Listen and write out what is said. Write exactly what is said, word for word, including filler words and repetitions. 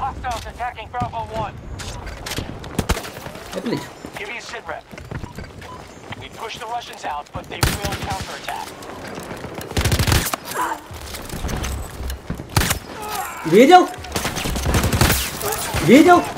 Hostiles attacking Bravo one. Я полечу. Give me a sit rep. We push the Russians out, but they will counterattack. Видел? Видел?